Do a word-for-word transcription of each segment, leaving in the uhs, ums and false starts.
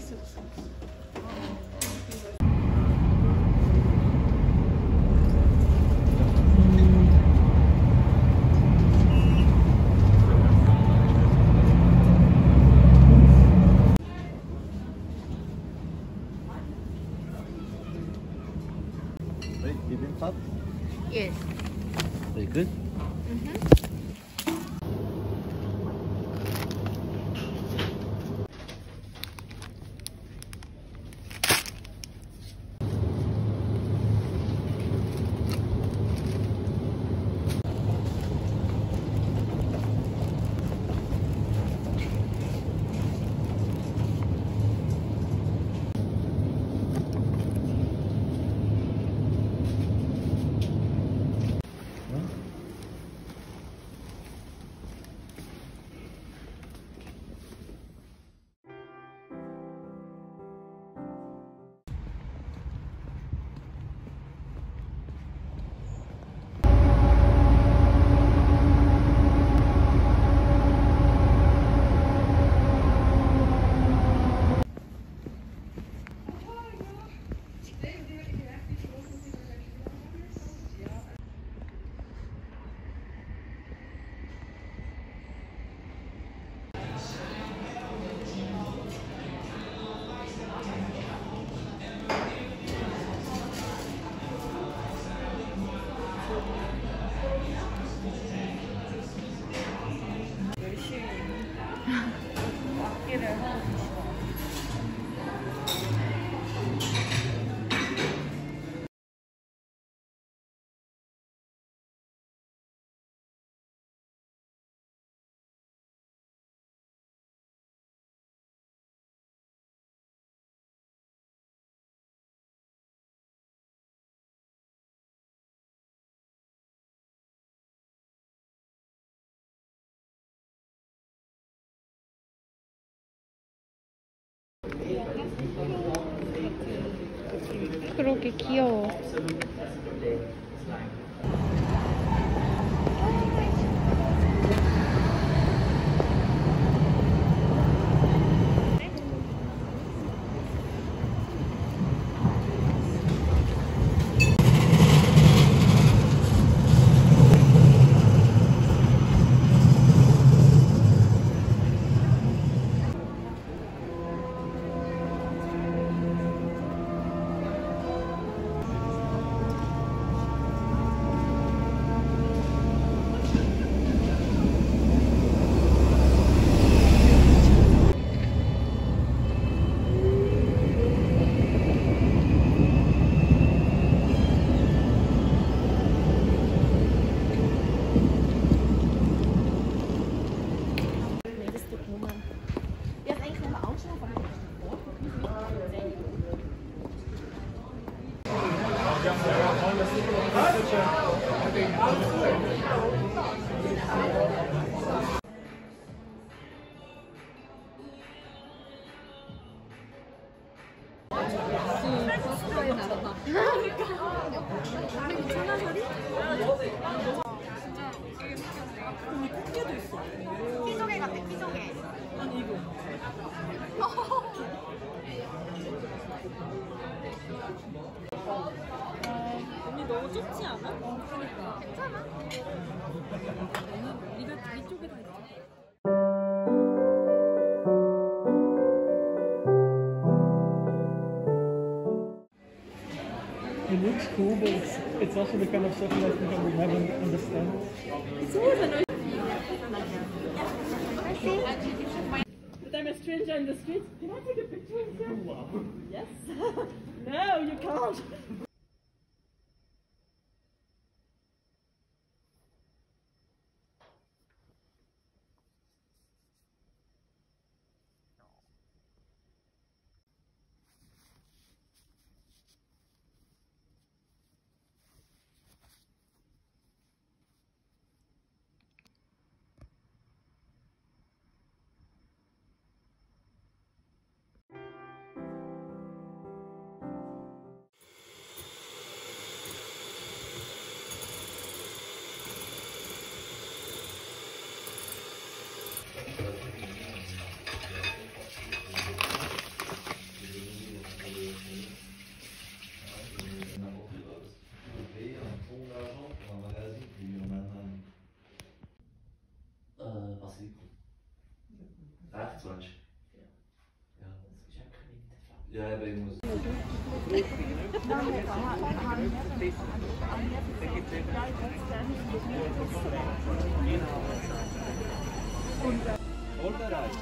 Wait, bibimbap? Yes. Very good. Mm-hmm. 열심히 악기를 하고 계시고. 그러게 귀여워. 스타일 다르다. 그리고 천하살이? 진짜 되게 신기한데. 꽃게도 있어. 키조개 같아, 키조개. 아니 이거. 언니 너무 좁지 않아? 그러니까. 괜찮아? 네가 이쪽에 다 있지. It looks cool, but it's, it's also the kind of stuff that I think I would never understand. It's always a nice. But I'm a stranger in the street. Can I take a picture with you? Wow. Yes. No, you can't. Ja, aber ich muss. Vollbereit.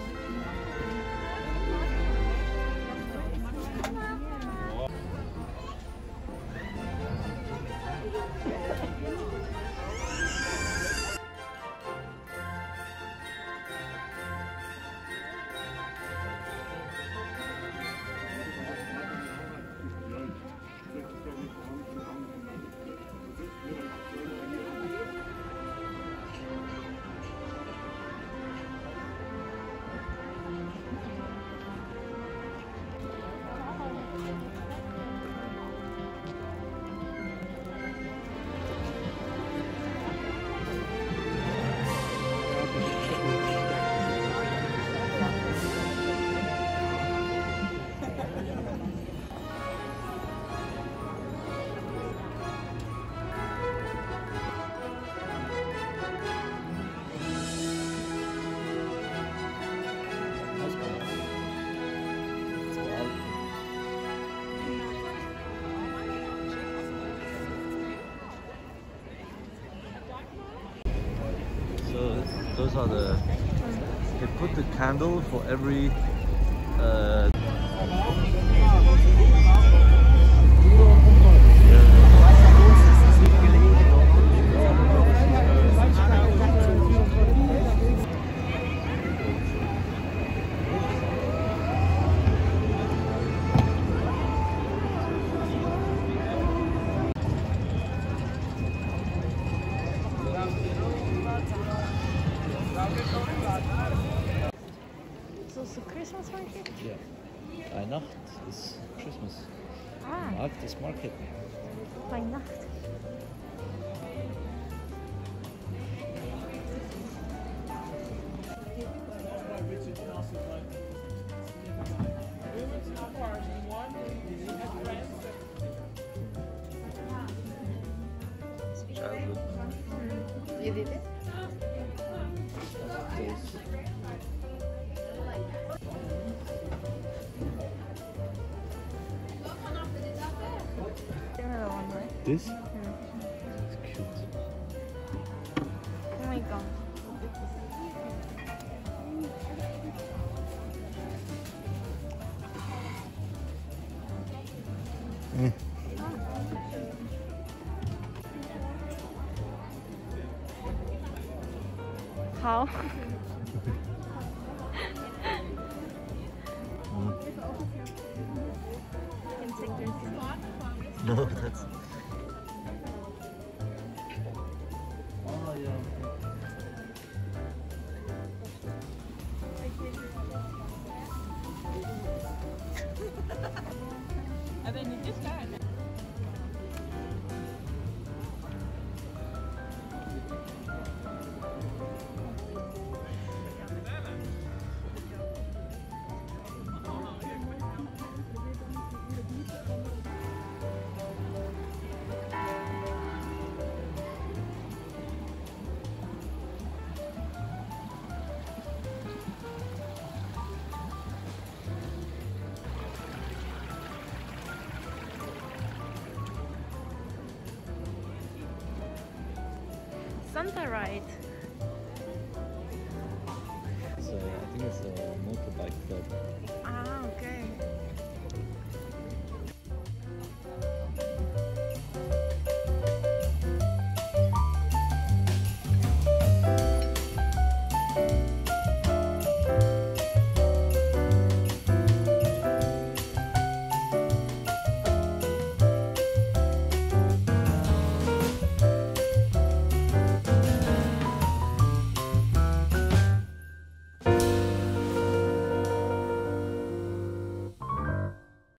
So those are the. They put the candle for every. Uh, So, so Christmas market? yeah. Weihnacht is Christmas. Ah, Markt is market. Weihnacht. Childhood. You did it? Days. Another one, right? This? Mm. It's cute. Oh my god. How? Can take this. No, that's. Oh yeah. Ja, ben je dit klaar? Santa ride. So I think it's a motorbike club. Ah, okay.